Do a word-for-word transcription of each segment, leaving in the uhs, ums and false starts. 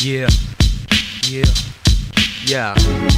Yeah, yeah, yeah.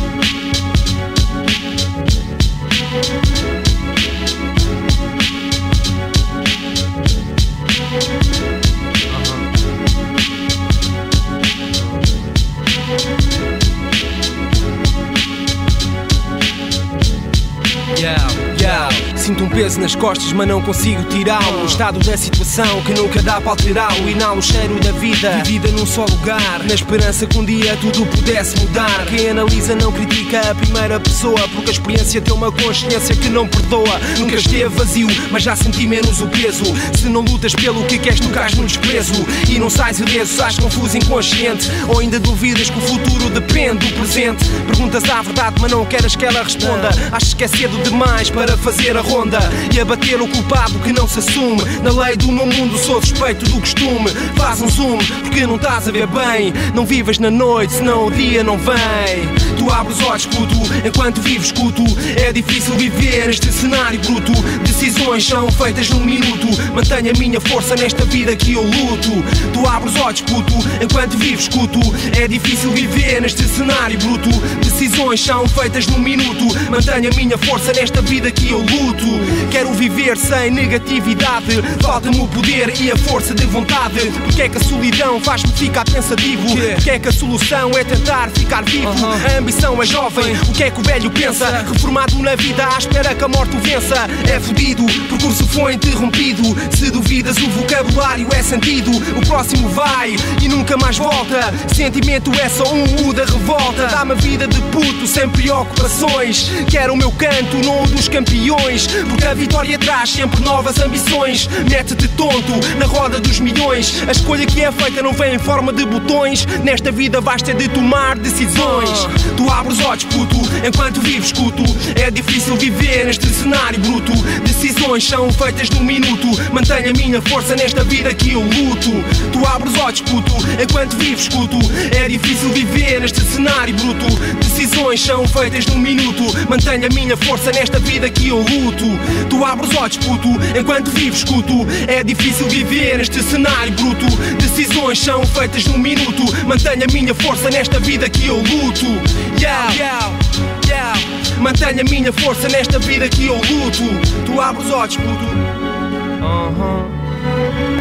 Yeah, yeah. Sinto um peso nas costas, mas não consigo tirá-lo. O estado da situação que nunca dá para alterá-lo. Inalo o cheiro da vida, vivida num só lugar, na esperança que um dia tudo pudesse mudar. Quem analisa não critica a primeira pessoa, porque a experiência tem uma consciência que não perdoa. Nunca esteve vazio, mas já senti menos o peso. Se não lutas pelo que queres, tu cais no desprezo e não sais ileso, estás confuso, inconsciente. Ou ainda duvidas que o futuro depende do presente. Perguntas à verdade, mas não queres que ela responda. Achas que é cedo demais para fazer a ronda e abater o culpado que não se assume. Na lei do meu mundo sou suspeito do costume. Faz um zoom, porque não estás a ver bem. Não vivas na noite, senão o dia não vem. Tu abres os olhos, puto, enquanto vives, escuto. É difícil viver neste cenário bruto. Decisões são feitas num minuto. Mantenho a minha força nesta vida que eu luto. Tu abres os olhos, puto, enquanto vives, escuto. É difícil viver neste cenário bruto. Decisões são feitas num minuto. Mantenho a minha força nesta vida que eu luto. Quero viver sem negatividade. Falta-me o poder e a força de vontade. Porque é que a solidão faz-me ficar pensativo? Porque é que a solução é tentar ficar vivo? A ambição é jovem, o que é que o velho pensa? Reformado na vida à espera que a morte o vença. É fodido, o percurso foi interrompido. Se duvidas o vocabulário é sentido. O próximo vai e nunca mais volta. Sentimento é só um U da revolta. Dá-me a vida de puto sem preocupações. Quero o meu canto, não o dos campeões. Porque a vitória traz sempre novas ambições. Mete-te tonto na roda dos milhões. A escolha que é feita não vem em forma de botões. Nesta vida vais ter de tomar decisões. Tu abres os olhos, puto, enquanto vives, escuto. É difícil viver neste cenário bruto. Decisões são feitas num minuto. Mantenho a minha força nesta vida que eu luto. Tu abres os olhos, puto, enquanto vives, escuto. É difícil viver neste cenário bruto. Decisões são feitas num minuto. Mantenho a minha força nesta vida que eu luto. Tu abres os olhos, puto, enquanto vives, escuto. É difícil viver neste cenário bruto. Decisões são feitas num minuto. Mantenho a minha força nesta vida que eu luto. Yeah, yeah, yeah. Mantenho a minha força nesta vida que eu luto. Tu abres os olhos, puto. Uh-huh.